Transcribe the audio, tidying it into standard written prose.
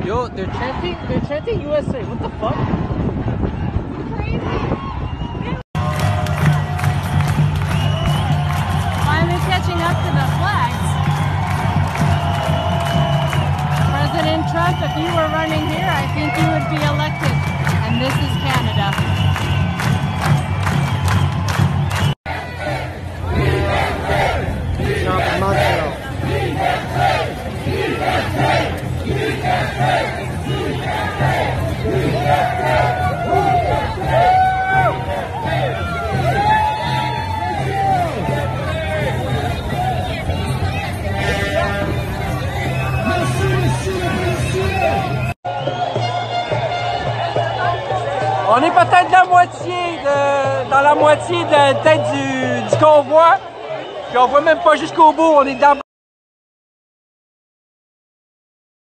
Yo, they're chanting USA. What the fuck? Crazy. Finally catching up to the flags. President Trump, if you were running here, I think you would be elected. And this is Canada. On est peut-être dans la moitié de la tête du convoi, puis on voit même pas jusqu'au bout, on est dans